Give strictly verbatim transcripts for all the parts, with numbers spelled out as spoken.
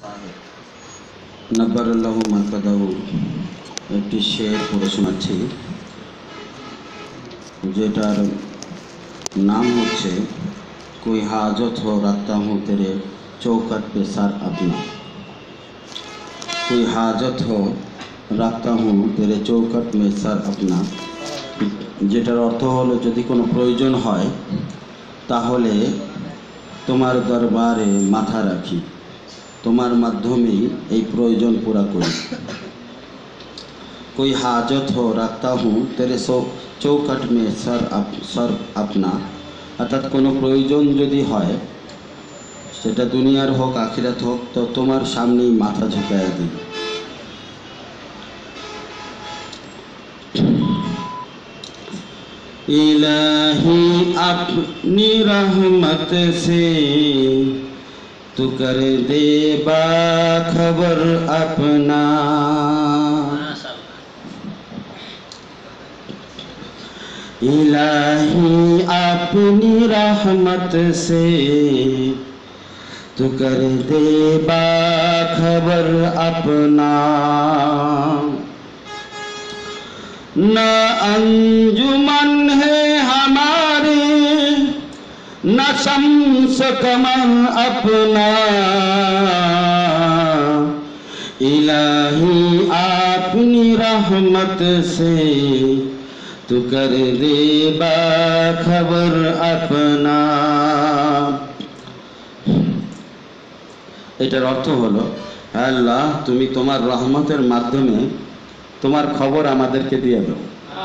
नब्बरल्लाहु मरकदाहु एक शेर पढ़े शोनाচ্ছি जेटार नाम होच्छे कोई हाजत हो रखता हूँ तेरे चौखट पे सर अपना। कोई हाजत हो रखता हूँ तेरे चौखट में सर अपना जेटार अर्थ हलो यदि कोनो प्रयोजन हय ताहले तुम्हार दरबारे माथा राखी तुम्हार माध्यमे ये प्रयोजन पूरा करी। कोई हाजत हो रखता हूँ तेरे सो चौखट में सर अप, सर अपना अर्थात कोनो प्रयोजन यदि हय सेटा दुनियार होक आखिरात होक तो तुम्हार सामने माथा झुकाया दी। इलाही अपनी रहमत से तू कर दे बाखबर अपना। इलाही अपनी रहमत से तू कर दे बाखबर अपना। न अंजुमन है हमारे न शम्स कमर अपना। इलाही अपनी रहमत से तू कर दे बाखबर अपना। एटार अर्थ हलो अल्लाह तुमी तुम्हार रहमतेर माध्यमे तुम्हार खबर आमादेरके दिए दाओ।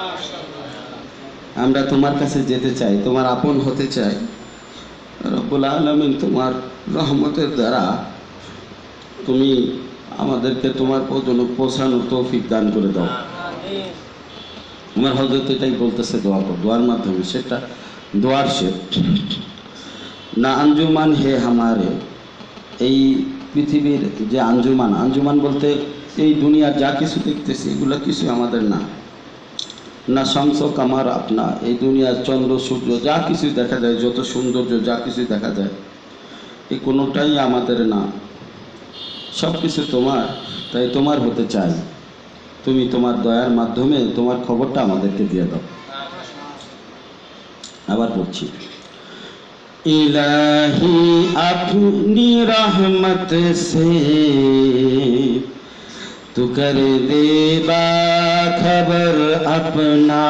आमरा तुम्हार काछे जेते चाই तुम्हार आपन होते चाই रब्बुल आलामीन तुम्हार रहमतेर द्वारा तुमी आमादेरके तुम्हार पौधन पौঁছানোর तौफिक दान करे दाओ। उमर हजरत एटाई बोलतेছে দোয়া কর দোয়ার माध्यमे सेटा দোয়ার शेर ना अंजुमान है हमारे এই পৃথিবীর যে আঞ্জুমান আঞ্জুমান বলতে এই দুনিয়ার যা কিছু দেখতেছি এগুলো কিছু আমাদের না। না শমস কামার আপনা এই দুনিয়ার চন্দ্র সূর্য যা কিছু দেখা যায় যত সৌন্দর্য যা কিছু দেখা যায় এই কোনোটাই আমাদের না, সব কিছু তোমার। তাই তোমার হতে চাই তুমি তোমার দয়ার মাধ্যমে তোমার খবরটা আমাদেরকে দিয়ে দাও। আবার পড়ছি इलाही अपनी रहमत से तू कर दे बाखबर अपना।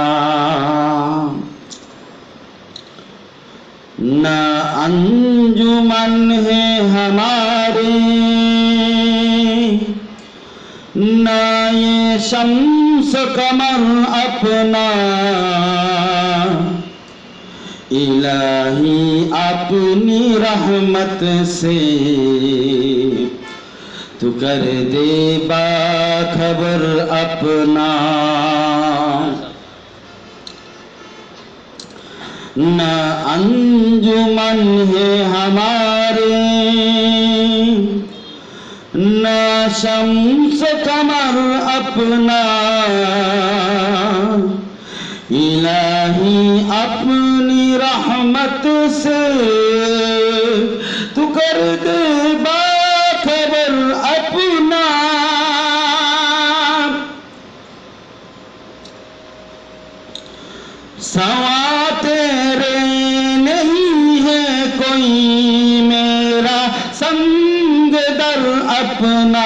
न अंजुमन है हमारे न ये शम्स कमर अपना। इलाही अपनी रहमत से तू कर दे बाखबर अपना। न अंजुमन है हमारे न शम्स कमर अपना। इलाही अपनी रहमत से तू कर दे बाखबर अपना। सवा तेरे नहीं है कोई मेरा संग दर अपना।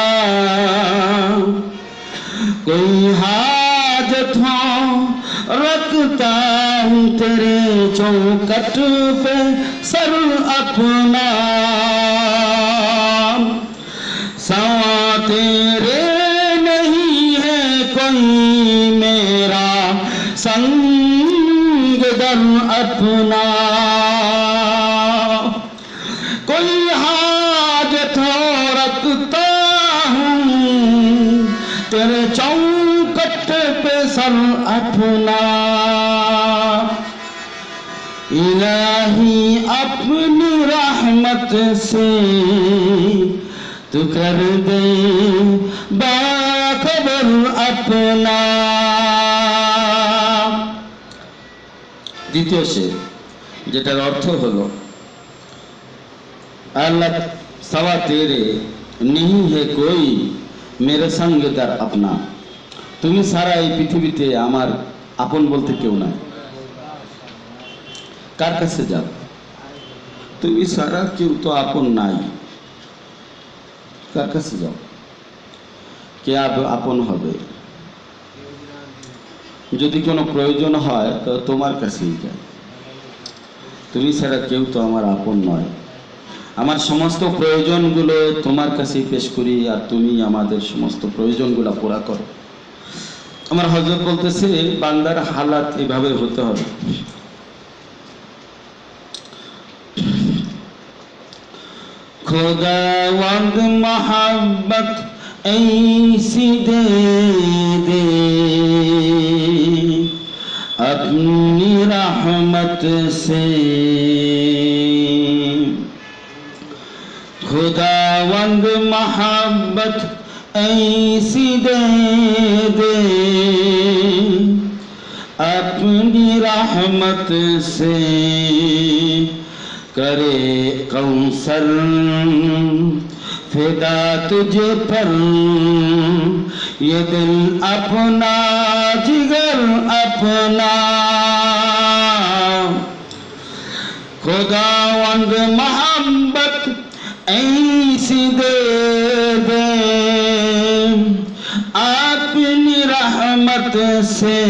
कोई हाजत हो रखता हूँ तेरे चौखट पे सर अपना। सवा तेरे नहीं है कोई मेरा संग दर अपना। कोई हाजत हो रखता हूँ तेरे चौखट पे सर अपना। इलाही अपनी रहमत से तू कर दे बाखबर अपना। द्वितीय शेर जेटार अर्थ हलो अल्लाह सवा तेरे नहीं है कोई मेरे संग दर अपना। তুমি সারা এই পৃথিবীতে আমার আপন বলতে কেউ নাই। কার কাছে যাব? তুমি সারা কেউ তো আপন নাই। কার কাছে যাও? কে আপন হবে? যদি কোনো প্রয়োজন হয় তো তোমার কাছেই যায়। তুমি ছাড়া কেউ তো আমার আপন নয়। আমার সমস্ত প্রয়োজনগুলো তোমার কাছেই পেশ করি, আর তুমি আমাদের সমস্ত প্রয়োজনগুলো পুরা করো। আমার হযরত বলতেছে বান্দার হালাত এভাবে হতে হবে। खुदावंद मोहब्बत ऐसी दे दे अपनी रहमत से, खुदावंद मोहब्बत ऐसी दे दे अपनी रहमत से, करे कौसर फिदा तुझे पर, ये दिल अपना जिगर अपना, खुदावंद मोहब्बत ऐसी दे दे अपनी रहमत से,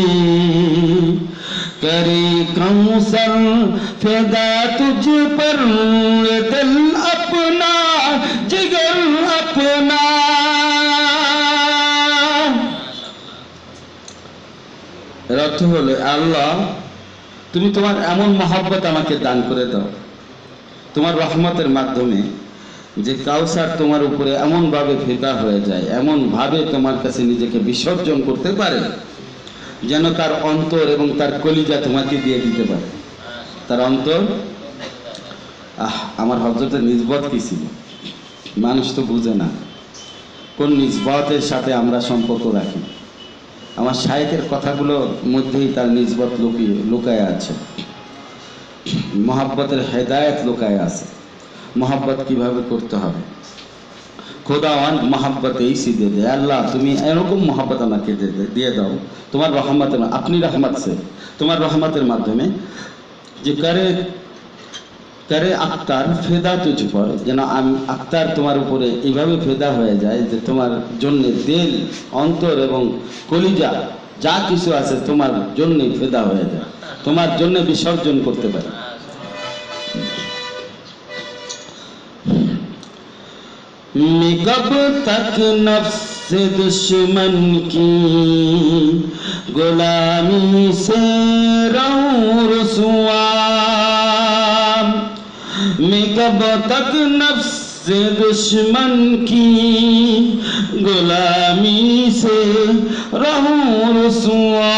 करे कौसर फिदा तुझ पर, दिल अपना जिगर अपना। এর অর্থ হলো আল্লাহ তুমি তোমার এমন মহব্বত আমাকে দান করে দাও তোমার রহমতের মাধ্যমে, যে কাউসার তোমার উপরে এমন ভাবে ফিদা হয়ে যায়, এমন ভাবে তোমার কাছে নিজেকে বিসর্জন করতে পারে যেন তার অন্তর এবং তার কলিজা তোমাকে দিয়ে দিতে পারে। তার অন্তর আহ আমার হযরতের নিসবত কি ছিল মানুষ তো বুঝে না কোন নিসবতের সাথে আমরা সম্পর্ক রাখি। আমার শায়েখের কথাগুলোর মধ্যেই তার নিসবত লুকিয়ে লুকায় আছে, মহব্বতের হেদায়েত লুকায় আছে, মহব্বত কিভাবে করতে হবে। खुदावन मोहब्बत ऐसी दे दे, अल्लाह तुम्हें एरकम मोहब्बत আমাকে দিয়ে দাও তোমার রহমতের, अपनी रहमत से তোমার রহমতের মাধ্যমে, যে করে করে আক্তার ফেদা তুঝ পর, যেন আমি আক্তার তোমার উপরে এইভাবে ফেদা হয়ে যায় যে তোমার জন্য দিল অন্তর এবং কলিজা যা কিছু আছে তোমার জন্যই ফেদা হয়ে যায়, তোমার জন্য বিসর্জন করতে পারে। मैं कब तक नफ्स दुश्मन की गुलामी से रहूं रुसवा, मैं कब तक नफ्स दुश्मन की गुलामी से रहूं रुसवा,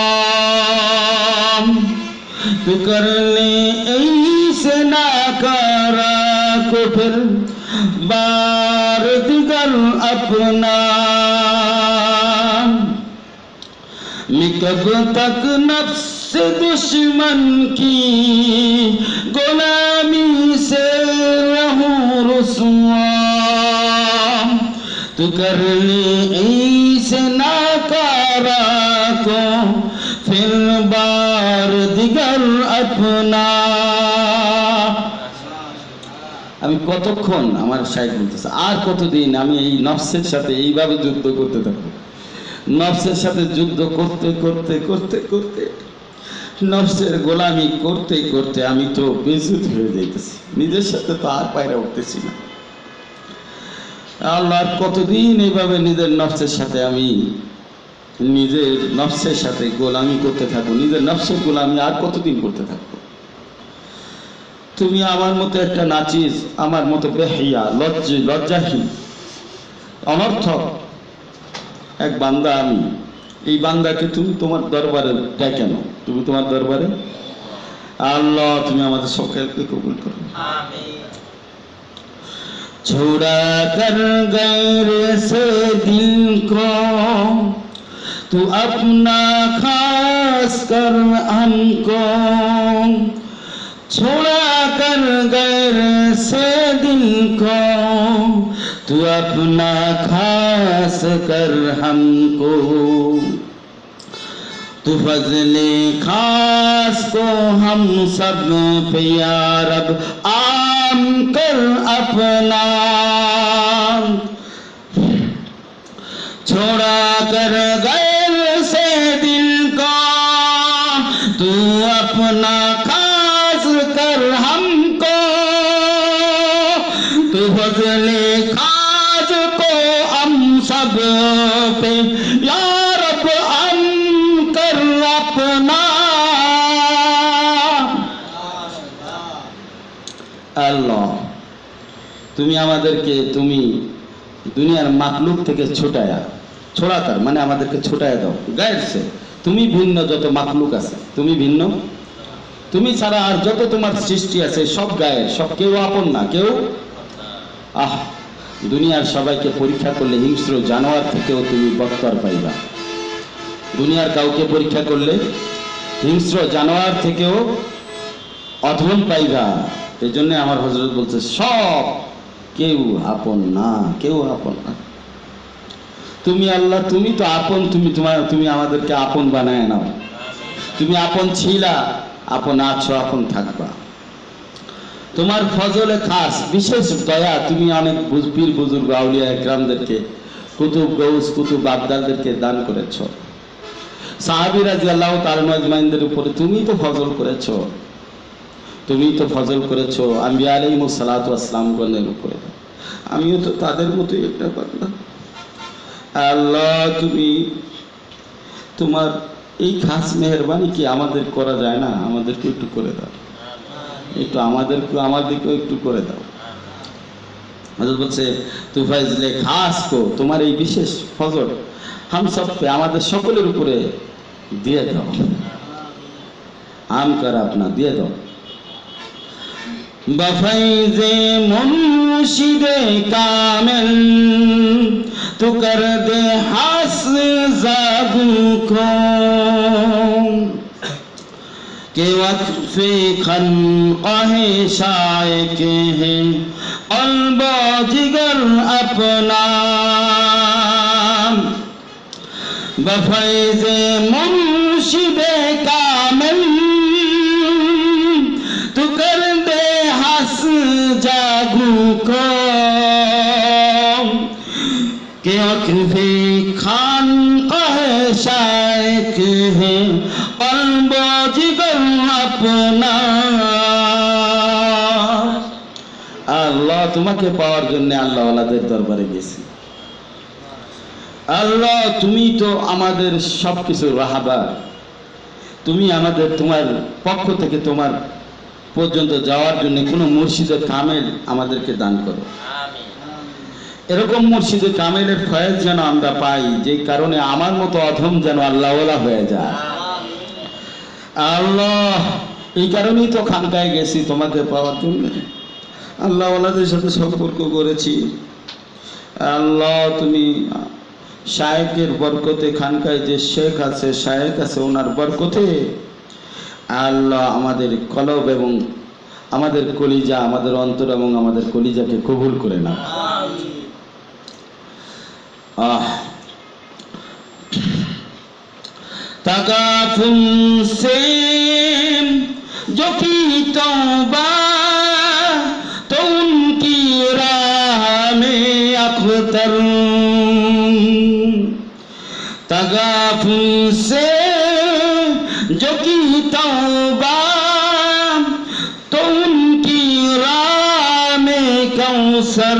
तू कर ले ऐसे नाकारा को फिर बार दिगर अपना, मैं कब तक नफ्स दुश्मन की गुलामी से रहूं रुसवा, तू कर ले ऐसे नाकारा को फिर बार दिगर अपना। আমি কতক্ষণ আমার শায়েখ বলতেছে আর কতদিন আমি এই নফসের সাথে এইভাবে যুদ্ধ করতে থাকবো, নফসের সাথে যুদ্ধ করতে করতে করতে করতে নফসের গোলামি করতে করতে আমি তো বেজুত হয়ে যাইতেছি, নিজের সাথে তো আর পায়রা উঠতেছি না। আল্লাহ কতদিন এইভাবে নিজের নফসের সাথে আমি নিজের নফসের সাথে গোলামি করতে থাকবো, নিজের নফসের গোলামি আর কতদিন করতে থাকবো। তুমি আমার মতো একটা নাচিস, আমার মতো বেহিয়া লজ্জ লজ্জাহীন অনর্থক এক বান্দা, আমি এই বান্দাকে তুমি তোমার দরবারে ডাকে কেন? তুমি তোমার দরবারে আল্লাহ তুমি আমাদের সকলকে কবুল করো আমিন। छोड़ा कर गैर से दिल को तू अपना खास कर हमको, छोड़ा कर गैर से दिल को तू तू अपना खास कर हमको, तू फजले खास को हम सब पे या रब आम कर अपना, छोड़ा कर गैर से दिल को तू अपना खास कर हमको, तू फजले खास को हम सब पे या रब आम कर अपना। আল্লাহ তুমি আমাদেরকে তুমি দুনিয়ার মাকলুক থেকে ছোটায়া ছোড়াতার মানে আমাদেরকে ছোটায়া দাও গায়ের সে, তুমি ভিন্ন যত মাকলুক আছে তুমি ভিন্ন, তুমি ছাড়া আর যত তোমার সৃষ্টি আছে সব গায়ের, সব কেউ আপন না কেউ। আহ দুনিয়ার সবাইকে পরীক্ষা করলে হিংস্র জানোয়ার থেকেও তুমি বক্তর পাইবা, দুনিয়ার কাউকে পরীক্ষা করলে হিংস্র জানোয়ার থেকেও অধম পাইবা। এই জন্য আমার হযরত বলছে সব কেউ আপন না, কেউ আপন না। তুমি আল্লাহ তুমি তো আপন, তুমি তোমার তুমি আমাদেরকে আপন বানায় নাও, তুমি আপন ছিলা, আপন আছো, আপন থাকবা। তোমার ফজলে খাস বিশেষ দয়া, তুমি অনেক পীর বুজুর্গ আউলিয়া একরামদেরকে কুতুব গৌস কুতুব আবদালদেরকে দান করেছ, সাহাবী রাদিয়াল্লাহু তাআলা আজমাইনদের উপরে তুমি তো ফজল করেছ, তুমি তো ফজল করেছ আম্বিয়া আলাইহিমুস সালাতু ওয়াস সালামগণের উপরে, আমিও তো তাদের মতোই একটা বান্দা। আল্লাহ তুমি তোমার এই খাস মেহেরবানি কি আমাদের করা যায় না? আমাদেরকে একটু করে দাও, একটু আমাদেরকে আমাদেরকে একটু করে দাও। হযরত বলছে তু ফাজলে খাস কো, তোমার এই বিশেষ ফজল হাম সব पे আমাদের সকলের উপরে দিয়ে দাও, আম কর আপনা দিয়ে দাও। बफैज़े मुर्शिदे कामिल तू कर दे हस ज़ादू को, के वक्फ़े ख़न्क़ाहे शाइक़ है क़ल्बो जिगर अपना, बफैज़े मुर्शिदे कामिल तू कर दे हस जागू को, के वक्फ़े ख़ानक़ाह शाइक़ है क़ल्बो जिगर अपना। আল্লাহ তোমাকে পাওয়ার জন্য আল্লাহ ওয়ালাদের দরবারে গেছি। আল্লাহ তুমি তো আমাদের সবকিছু রাহাবার, তুমি আমাদের তোমার পক্ষ থেকে তোমার পর্যন্ত যাওয়ার জন্য কোনো মুর্শিদে কামেল আমাদেরকে দান করো। এরকম মুর্শিদে কামেলের ফয়েজ যেন আমরা পাই, যে কারণে আমার মতো অধম যেন আল্লাহওয়ালা হয়ে যায়। আল্লাহ এই কারণেই তো খানকায় গেছি তোমাকে পাওয়ার জন্য, আল্লাহওয়ালাদের সাথে সম্পর্ক করেছি। আল্লাহ তুমি শায়েকের বরকতে, খানকায় যে শেখ আছে শায়েক আছে ওনার বরকতে আল্লাহ আমাদের কলব এবং আমাদের কলিজা, আমাদের অন্তর এবং আমাদের কলিজাকে কবুল করে নাও। আহ তাগাফুন সে जो की तौबा तो उनकी राह में अख्तर, तगाफुन से जो की तौबा तो उनकी राह में कौसर,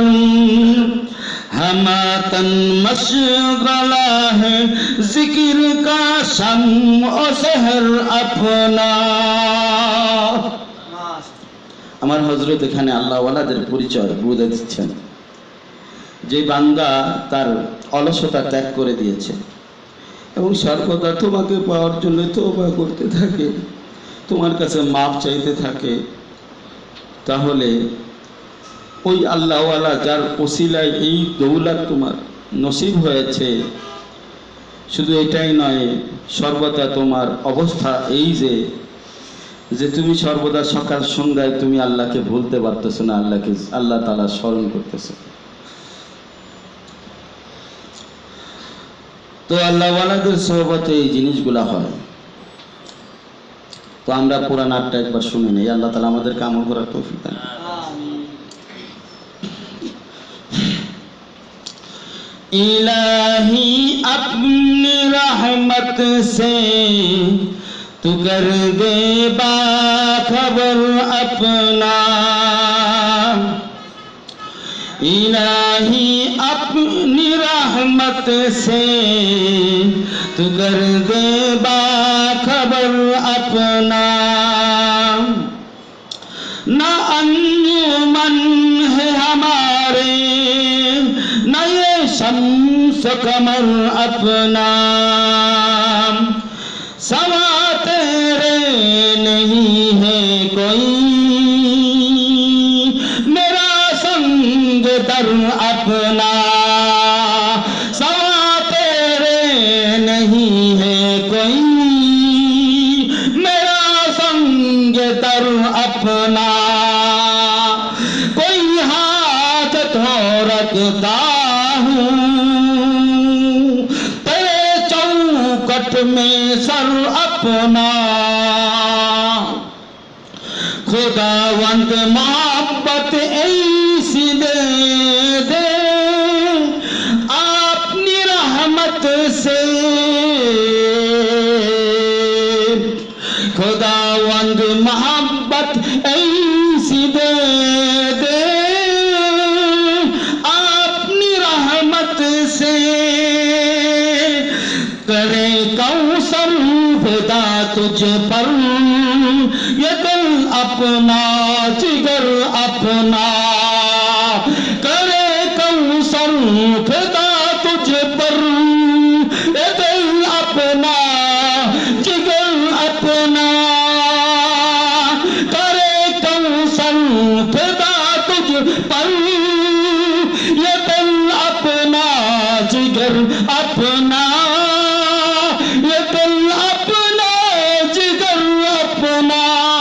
हमातन मशगला है जिक्र का शम्अ सहर अपना। আমার হযরত এখানে আল্লাহওয়ালাদের পরিচয় বুঝে দিচ্ছেন, যে বান্দা তার অলসতা ত্যাগ করে দিয়েছে এবং সর্বদা তোমাকে পাওয়ার জন্য তওবা করতে থাকে, তোমার কাছে মাপ চাইতে থাকে, তাহলে ওই আল্লাহওয়ালা যার ওসিলায় এই দৌলত তোমার নসিব হয়েছে, শুধু এটাই নয় সর্বদা তোমার অবস্থা এই যে যে তুমি সর্বদা সকাল সন্ধ্যায় তুমি আল্লাহকে ভুলতে পারতেছো না, আল্লাহকে আল্লাহ তাআলা স্মরণ করতেছো। তো আল্লাহওয়ালাদের সোহবতে এই জিনিসগুলা হয়। তো আমরা পুরা নাটটা একবার শুনে নেই, আল্লাহ তাআলা আমাদেরকে আমল করার তৌফিক দান। इलाही अपनी रहमत से तू कर दे बाखबर अपना, इलाही अपनी रहमत से तू कर दे बाखबर अपना। ना अंजुमन है हमारे न ये शम्स कमर अपना, सवा तेरे नहीं है कोई मेरा संग दर अपना, सवा तेरे नहीं है कोई मेरा संग दर अपना। कोई हाथ तो रखता तेरे चौकट में सर अपना, खुदावंद मोहब्बत ऐसी दे दे अपनी रहमत से, खुदावंद मोहब्बत ऐसी दे दे अपनी रहमत से। करे कौसर फिदा तुझ पर ये दिल अपना जिगर अपना, करे कौसर फिदा तुझ पर ये दिल अपना जिगर अपना, करे कौसर फिदा तुझ पर ये दिल अपना जिगर अपना, ये दिल अपना जिगर अपना।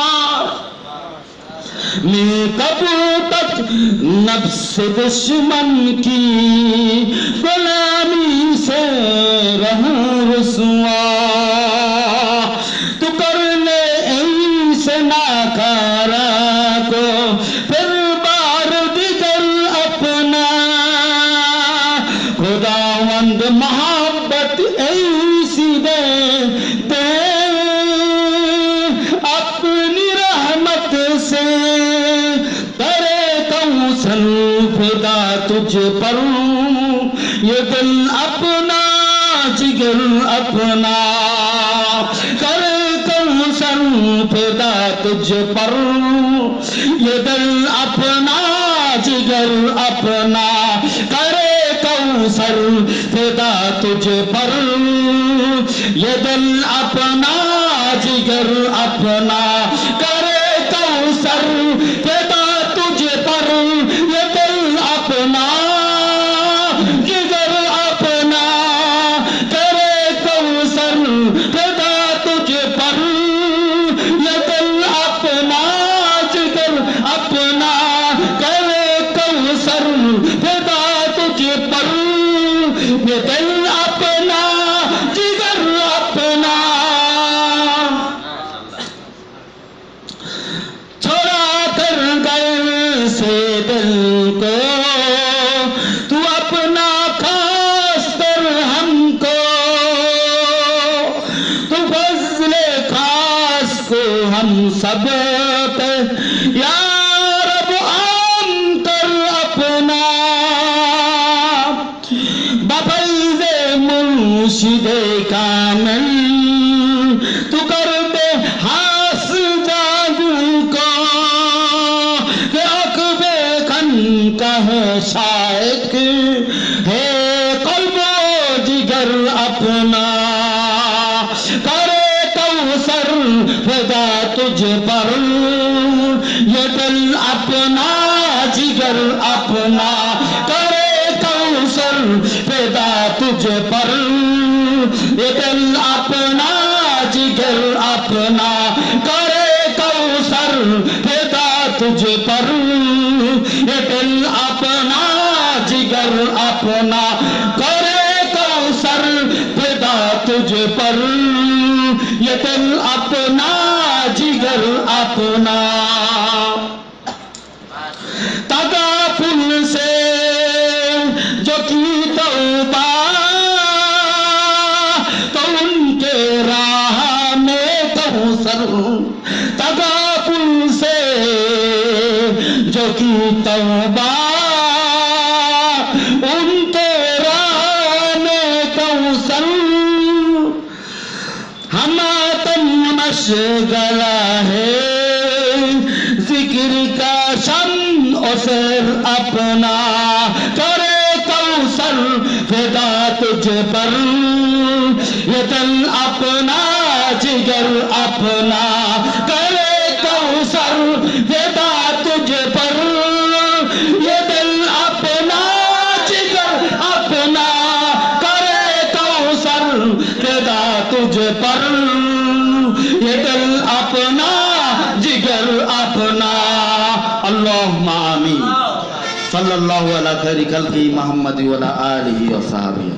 मैं कब तक नफ्स दुश्मन की गुलामी से रहूं रुसवा, तू कर ले ऐसे नाकारा को फिर बार दिगर अपना, खुदावंद मोहब्बत ऐसी दे दे अपनी रहमत से। करे कौसर फिदा तुझ पर ये दिल अपना जिगर अपना, करे कौसर फिदा तुझ पर ये दिल अपना जिगर अपना, करे कौसर फिदा तुझ पर ये दिल अपना जिगर अपना, करे कौसर फिदा तुझ पर ये दिल अपना जिगर अपना, करे कौसर फिदा तुझ पर ये दिल अपना जिगर अपना, करे कौसर फिदा तुझ पर ये दिल अपना जिगर अपना। छोड़ा कर गए से दिल को तू अपना खास कर हमको, तू फज़्ल खास को हम सब पे या रब आम कर अपना, बफ़ैज़े मुर्शिदे कामिल तू कर दे हासिल जादू को, कि अक़बे खन का है शाइक है क़ल्बो जिगर अपना, करे कौसर फिदा तुझ पर ये दिल अपना जिगर अपना, करे कौसर फिदा तुझ पर ये दिल अपना जिगर अपना, करे कौसर फिदा तुझ पर ये दिल अपना जिगर अपना, करे कौसर मशगला है जिक्र का शन असर अपना करे कौसर फिदा तुझ पर ये दिल अपना जिगर अपना करे कौसर फिदा तुझ पर ये दिल अपना जिगर अपना करे कौसर फिदा तुझ पर ये दिल अपना जिगर अपना अल्लाहुम्मा आमीन सल्लल्लाहु अला खैरि खल्क़ि मुहम्मद व अला आलिहि व सहाबिहि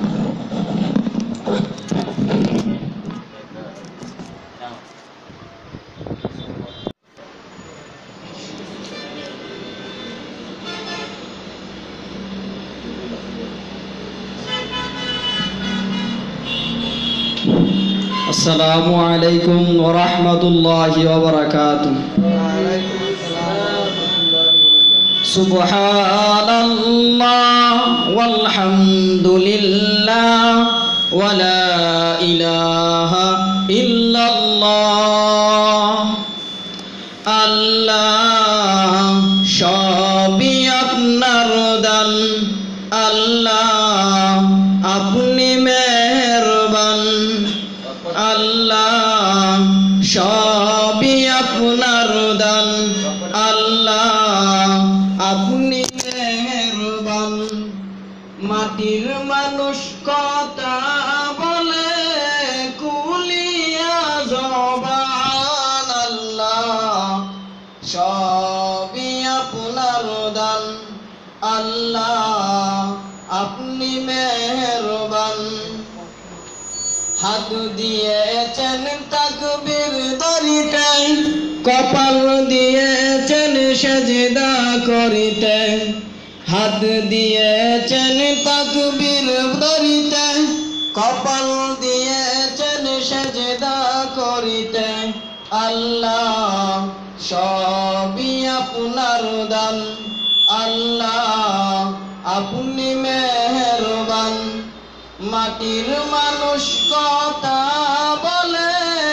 अस्सलामु अलैकुम व रहमतुल्लाहि व बरकातुहू। सुब्हानल्लाह वल्हम्दुलिल्लाह व ला इलाहा इल्लल्लाह। আল্লাহ সবই আপনার দান, আল্লাহ আপনি মেহেরবান, আল্লাহ সবই আপনার দান, আল্লাহ আপনি মেহেরবান। মাটির মানুষ কথা বলে কুলিয়া জবান, আল্লাহ সবই আপনার দান, আল্লাহ আপনি মেহেরবান। হাত দিয়েছেন তাকবীর ধরিতে, কপাল দিয়েছেন সেজদা করিতে। হাত দিয়েছেন তাকবীর ধরিতে, কপাল দিয়েছেন সেজদা করিতে। আল্লাহ সবই আপনার দান, আল্লাহ আপনি মেহেরবান। মাটির মানুষ কথা বলে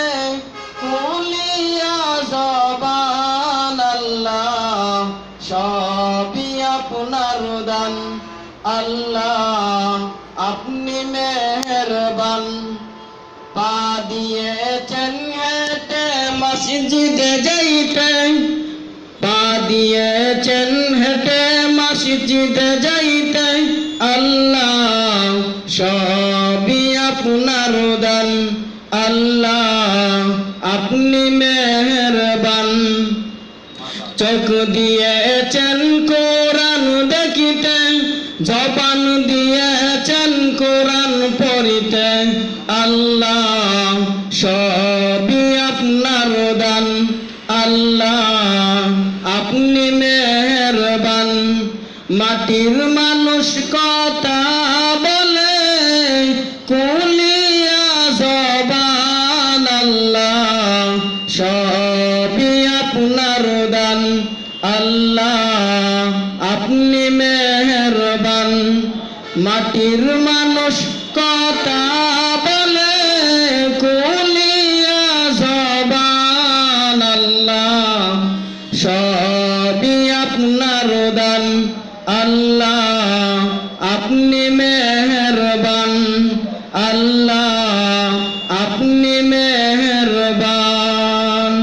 কুলিয়া জবান, আল্লাহ সবই আপনার দান, আল্লাহ আপনি মেহেরবান। পা দিয়েছেন হেঁটে মসজিদে যাইতে, পা দিয়েছেন হেঁটে মসজিদে যাইতে। আল্লাহ সবই আপনার দান, আল্লাহ আপনি মেহেরবান। চোখ দিয়েছেন কোরআন দেখিতে, জবান দিয়েছেন কোরআন পড়িতে। আল্লাহ সবই আপনার দান, আল্লাহ আপনি মেহেরবান। মাটির মানুষ কথা বলে কুলিয়া জবান, আল্লাহ সবই আপনার দান, আল্লাহ আপনি মেহেরবান। মাটির মানুষ কথা বলে কুলিয়া জবান, আল্লাহ সবই আপনার দান, আল্লাহ আপনি মেহেরবান, আল্লাহ আপনি মেহেরবান।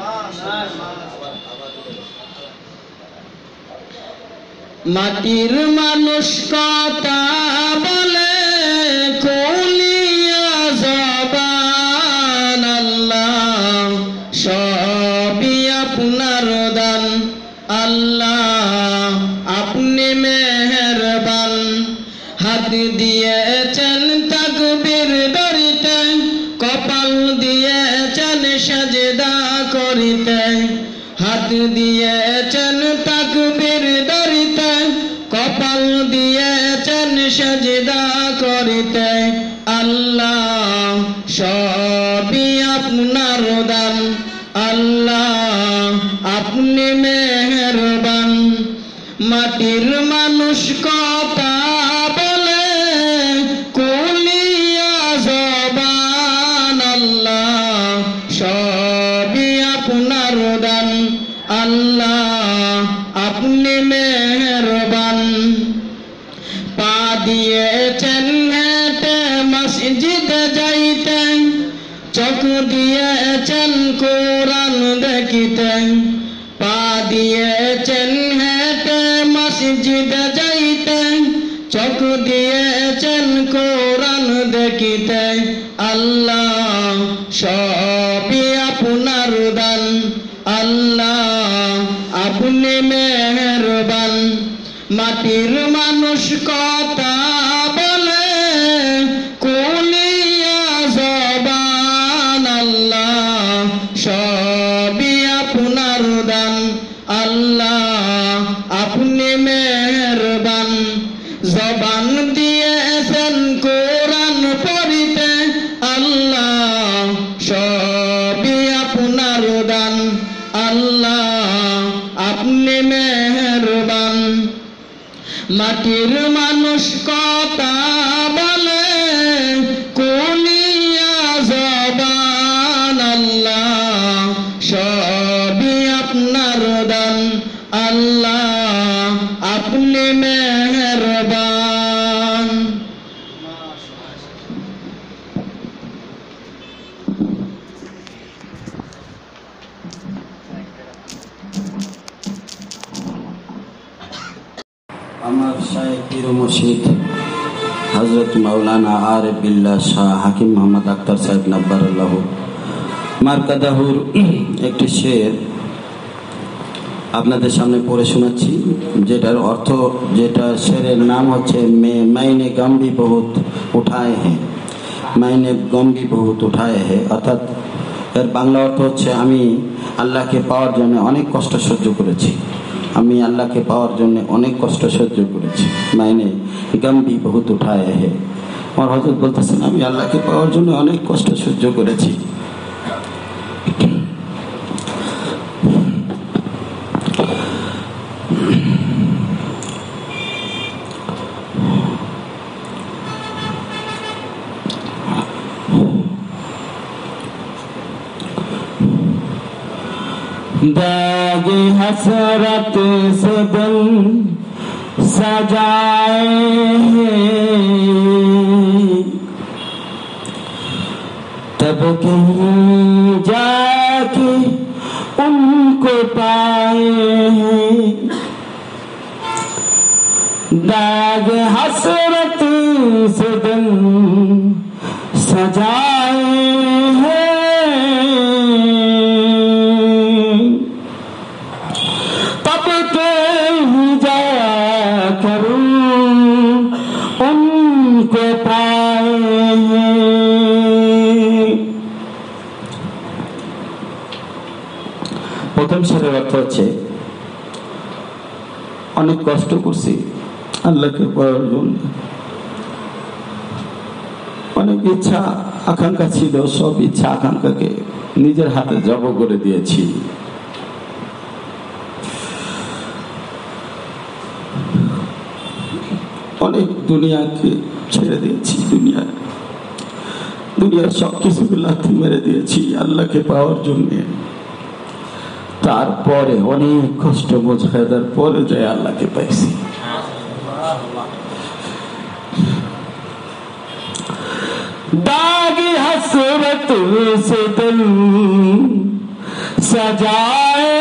মাটির মানুষ কথা বলে কুলিয়া জবান, আল্লাহ সবই আপনার দান, আল্লাহ আপনি মেহেরবান। হাত দিয়েছেন তাকবীর ধরিতে, কপাল দিয়েছেন সেজদা করিতে। হাত দিয়েছেন তাকবীর ধরিতে, কপাল দিয়েছেন সেজদা করিতে। আল্লাহ সবই আপনার দান, আল্লাহ আপনি মেহেরবান। মাটির মানুষ কথা বলে কুলিয়া জবান, আল্লাহ সব দিয়েছেন হেঁটে মসজিদে যাইতে, চোখ দিয়েছেন কোরআন দেখিতে। পা দিয়েছেন হেঁটে মসজিদে যাইতে, চোখ দিয়েছেন কোরআন দেখিতে। আল্লাহ সবই আপনার দান, আল্লাহ আপনি মেহেরবান। মাটির মানুষ কথা বলে কুলিয়া জবান, আল্লাহ সবই আপনার দান, আল্লাহ আপনি মেহেরবান। জবান দিয়েছেন কোরআন পড়িতে, আল্লাহ সবই আপনার দান, আল্লাহ আপনি মেহেরবান। মাটির মানুষ কথা বলে কুলিয়া জবান, আল্লাহ সবই আপনার দান, আল্লাহ আপনি মেহেরবান। আমার শায়েখ পীর ও মুর্শিদ হযরত মাওলানা আরিফ বিল্লাহ শাহ হাকিম মোহাম্মদ আখতার সাহেব নাব্বারাল্লাহ মারকাদাহুর একটি শের আপনাদের সামনে পড়ে শোনাচ্ছি, যেটার অর্থ, যেটা শেরের নাম হচ্ছে মে মাইনে গম ভি বহুত উঠায়ে হ্যাঁ, মাইনে গম ভি বহুত উঠায়ে হ্যাঁ। অর্থাৎ এর বাংলা অর্থ হচ্ছে আমি আল্লাহকে পাওয়ার জন্য অনেক কষ্ট সহ্য করেছি, আমি আল্লাহকে পাওয়ার জন্য অনেক কষ্ট সহ্য করেছি। মাইনে গম ভি বহুত উঠায়ে হ্যাঁ। আমার হযরত বলতেছেন আমি আল্লাহকে পাওয়ার জন্য অনেক কষ্ট সহ্য করেছি। दागे हसरत से दिल सजाए हैं, तब कहीं जाके उनको पाए हैं। दाग हसरत से दिल सजाए हैं, उनको पाए हैं। প্রথম শেরের অর্থ হচ্ছে অনেক কষ্ট করছি আল্লাহকে পাওয়ার জন্য, অনেক ইচ্ছা আকাঙ্ক্ষা ছিল, সব ইচ্ছা আকাঙ্ক্ষাকে নিজের হাতে জব করে দিয়েছি। অনেক দুনিয়াকে ছেড়ে দিয়েছি, দুনিয়া দুনিয়ার সব কিছু লাথি মেরে দিয়েছি আল্লাহকে পাওয়ার জন্য। তারপরে অনেক কষ্ট মুজাহিদার পরে যায় আল্লাহকে পাইছি। दागी हसरत से दिल सजाए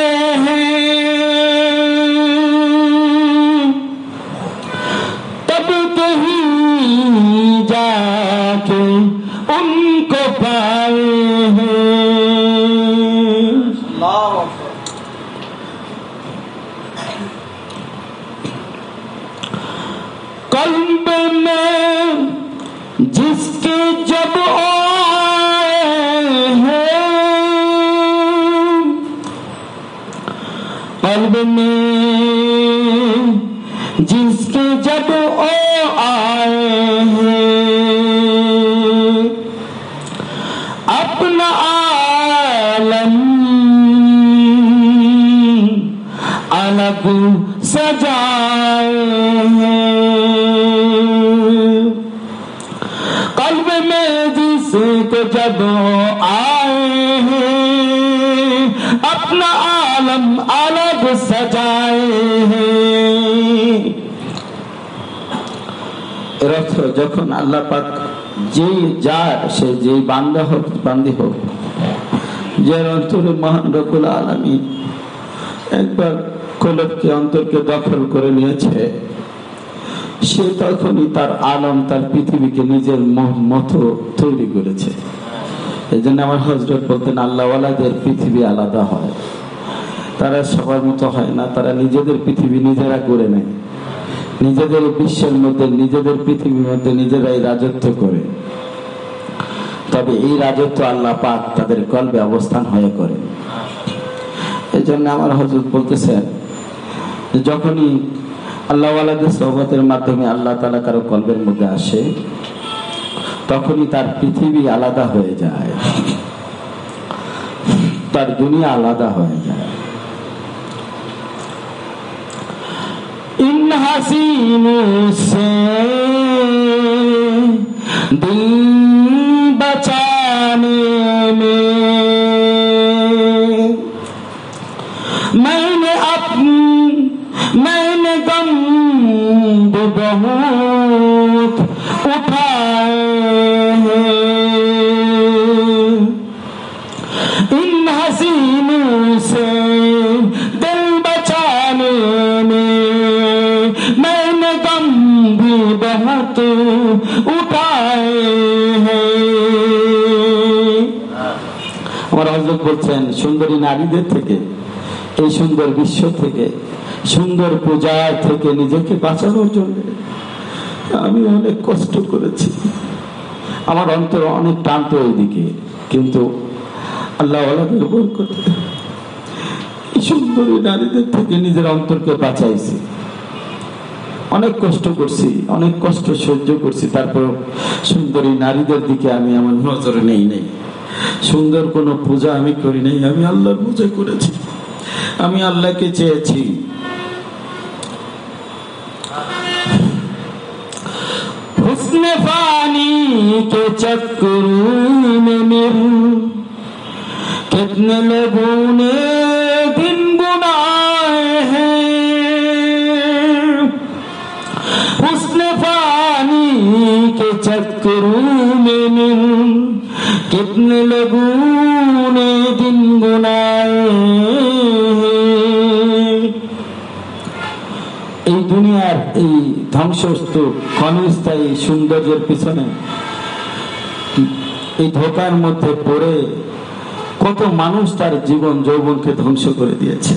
हैं, तब कहीं जाके उनको पाए हैं। कल्ब में जिसके जब आए हैं, कल्ब में जिसके जब ओ आए हैं, अपना आलम अलग सजाए हैं। कल्ब में जिसको जब आए हैं, अपना आलम अलग सजाए हैं। এর অর্থ যখন আল্লাহ পাক যে যার সে যে বান্দা হোক বান্দি হোক, যার অন্তরে মহান রব্বুল আলামিন একবার কলবকে অন্তরকে দখল করে নিয়েছে, সে তখনই তার আলম তার পৃথিবীকে নিজের মতো তৈরি করেছে। এই জন্য আমার হযরত বলতেন, আল্লাহওয়ালাদের পৃথিবী আলাদা হয়, তারা সবার মতো হয় না, তারা নিজেদের পৃথিবী নিজেরা করে নেয়, নিজেদের বিশ্বের মধ্যে নিজেদের পৃথিবীর মধ্যে নিজেরাই রাজত্ব করে। তবে এই রাজত্ব আল্লাহ পাক তাদের কলবে অবস্থান হয়ে করে। এই জন্য আমার হযরত বলতেছেন, যখনই আল্লাহওয়ালাদের সোহবতের মাধ্যমে আল্লাহ তাআলা কারো কলবের মধ্যে আসে, তখনই তার পৃথিবী আলাদা হয়ে যায়, তার দুনিয়া আলাদা হয়ে যায়। इन हसीनों से दिल बचाने में मैंने अपन मैंने गम बहुत उठाए हैं। इन हसीनों से दिल बचाने में मैंने गम भी बहुत उठाए हैं। আমার হযরত বলছেন, সুন্দরী নারীদের থেকে, এই সুন্দর বিশ্ব থেকে, সুন্দর পূজা থেকে নিজেকে বাঁচানোর জন্য আমি অনেক কষ্ট করেছি। আমার অন্তর অনেক টানত ওইদিকে, কিন্তু আল্লাহওয়ালাদের বরকতে এই সুন্দরী নারীদের থেকে নিজের অন্তরকে বাঁচাইছি। অনেক কষ্ট করছি, অনেক কষ্ট সহ্য করছি, তারপর সুন্দরী নারীদের দিকে আমি আমার নজরে নেই নেই সুন্দর কোন পূজা আমি করি নাই, আমি আল্লাহর পূজা করেছি, আমি আল্লাহকে চেয়েছি। হুসনে ফানি কে চক্করোं में मिल कितने लोगों ने दिन गुनाए हैं। हुस्ने फानी के चक्करों में मिल कितने लोगों ने दिन गुनाए हैं। এই দুনিয়ার এই ধ্বংসস্তূপ ক্ষণস্থায়ী সৌন্দর্যের পিছনে, এই ধোকার মধ্যে পড়ে কত মানুষ তার জীবন যৌবনকে ধ্বংস করে দিয়েছে।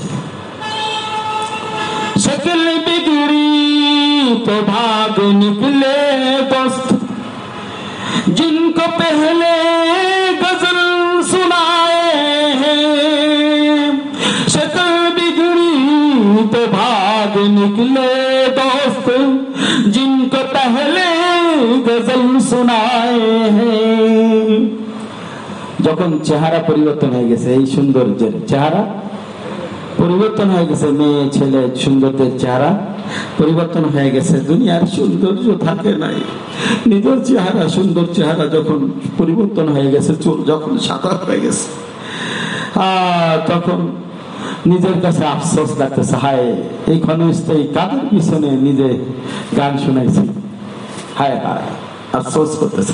শক্ল বিগড়ি তো ভাগ নিকলে দোস্ত जिनको पहले गजल सुनाए हैं। शक्ल बिगड़ी तो भाग निकले दोस्त जिनको पहले गजल सुनाए हैं। যখন চেহারা পরিবর্তন হয়ে গেছে, এই সৌন্দর্যের চেহারা পরিবর্তন হয়ে গেছে, মেয়ে ছেলে সুন্দরদের চেহারা পরিবর্তন হয়ে গেছে, দুনিয়ার সৌন্দর্য থাকে নাই, নিজের চেহারা সুন্দর চেহারা যখন পরিবর্তন হয়ে গেছে, চুল যখন সাদা হয়ে গেছে, আহ তখন নিজের কাছে আফসোস লাগতেছে, হায় এই ক্ষণস্থায়ী কাদের পিছনে নিজে গান শুনাইছি, হায় হায় আফসোস করতেছে।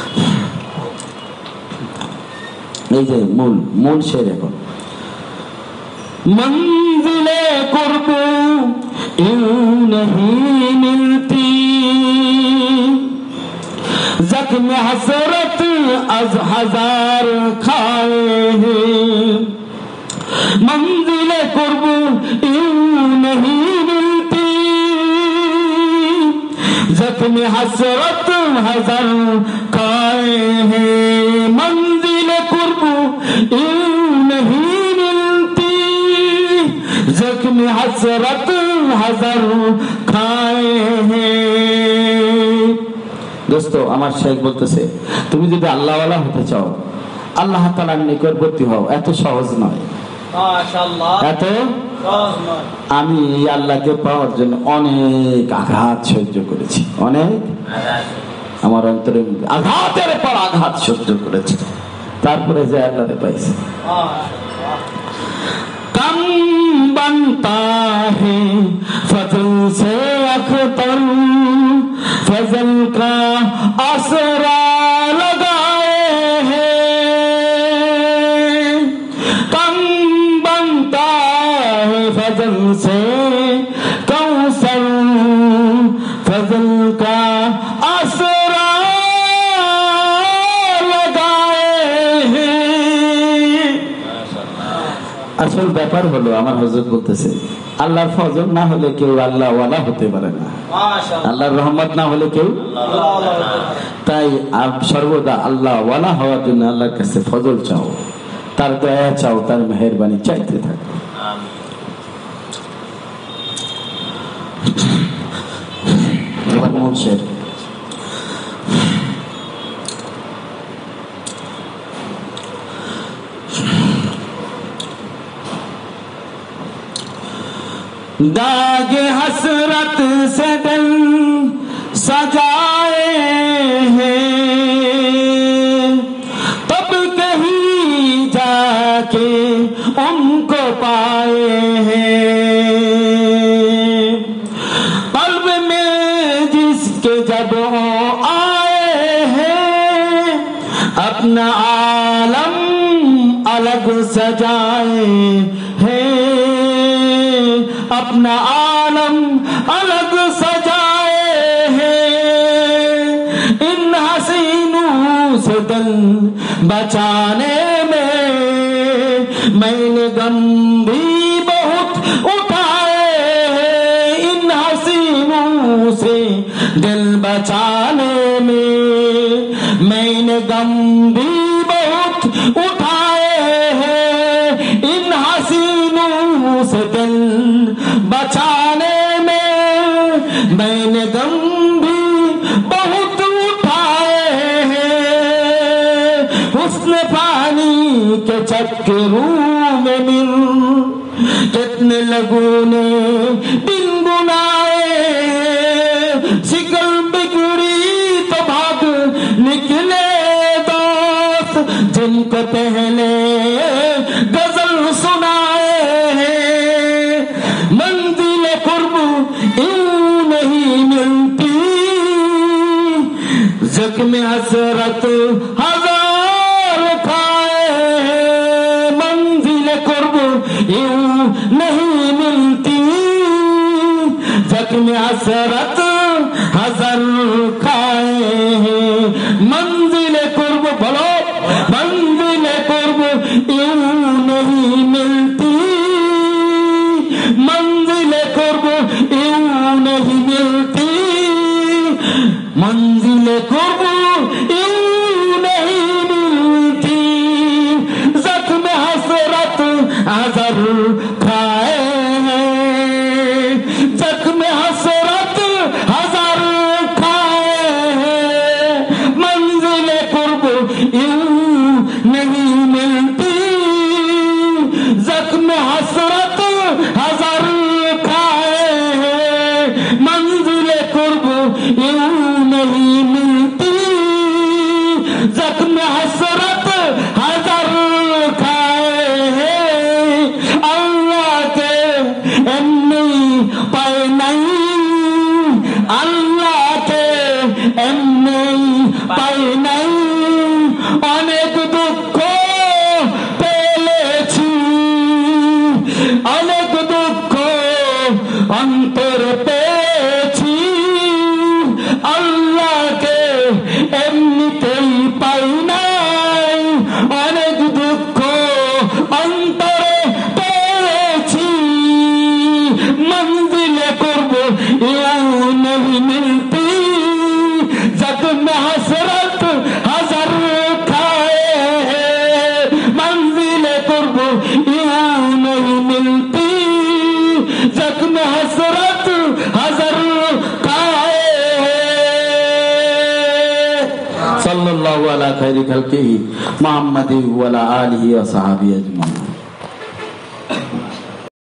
এই যে মূল মূল শের, এখন मंजिले कुर्ब यूं नहीं मिलती, जख्म हसरत अज हजार खाए हैं। मंजिले कुर्ब यूं नहीं मिलती, जख्म हसरत हजार खाए हैं। मंजिले कुर्ब यूं नहीं जख्म हसरत हजार खाए हैं। दोस्तों, আমার শেখ বলতেছে, তুমি যদি আল্লাহওয়ালা হতে চাও, আল্লাহ তাআলার নিকটবর্তী হও, এত সহজ নয়, মাশাআল্লাহ, এত সহজ নয়। আমি এই আল্লাহকে পাওয়ার জন্য অনেক আঘাত সহ্য করেছি, অনেক আমার অন্তরে আঘাতের পর আঘাত সহ্য করেছি, তারপরে যে আল্লাহকে পাইছি। कम बनता है फजल से अख्तर फजल का आसरा लगाए हैं, कम बनता है फजल से कौसर, फजल का आसरा लगाए हैं। আসল ব্যাপার হলো আমার হযরত বলতেছে আল্লাহর ফজল না হলে কেউ আল্লাহ ওয়ালা হতে পারে না, আল্লাহর রহমত না হলে কেউ। তাই সর্বদা আল্লাহ ওয়ালা হওয়ার জন্য আল্লাহর কাছে ফজল চাও, তার দয়া চাও, তার মেহেরবানি চাইতে থাকো। এবার মূল শের। दागे हसरत से दिल सजाए हैं, तब कहीं जाके उनको पाए हैं। कल्ब में जिसके जब आए हैं, अपना आलम अलग सजाए हैं, अपना आलम अलग सजाए हैं। इन हसीनों से दिल बचाने में मैंने गम भी बहुत उठाए हैं, इन हसीनों से दिल बचाने में मैंने गम भी बहुत उठाए हैं, इन हसीनों से दिल बचाने में मैंने गम भी बहुत उठाए हैं। हुस्न पानी के चक्करों में मिल कितने लोगों ने दिन गुनाए, शिकल बिगड़ी तो भाग निकले दोस्त, जिनको पहले गजल सुनाए हैं। मंजिल कुर्ब यूं नहीं मिलती, जख्म हसरत हजार खाए हैं। मंजिल कुर्ब यूं नहीं मिलती, जख्म हसरत हजार खाए हैं। मंजिल कुर्ब बोलो, मंजिल कुर्ब यूं नहीं मिलती, मंजिल कुर्ब यूं नहीं मिलती, मंजिल कुर्ब यूं नहीं मिलती, जख्म हसरत हजार खाए हैं, जख्म हसरत हजार खाए हैं। मंजिल कुर्ब यूं नहीं मिलती, जख्म हसरत हजार खाए हैं। मंजिल कुर्ब यूं नहीं मिलती, जख्म हसरत हजार खाए हैं। अल्लाह के एमनी पाए नहीं, अल्लाह के एमनी पाए नहीं, अनेक दुख पेलेছি, অনেক দুঃখ অন্তর পেয়েছি, আল্লাহকে এমনিতেই পাই নাই, অনেক দুঃখ অন্তরে পেয়েছি। মঞ্জিলে করব ইউ नहीं मिलती, जख्म हसरत हजार खाए हैं। मंजिल कुर्ब यूं नहीं मिलती, जख्म हसरत हजार खाए हैं। सल्लल्लाहु अला खैरि खल्किही मुहम्मदी व अला आलिहि व सहाबी अजमईन।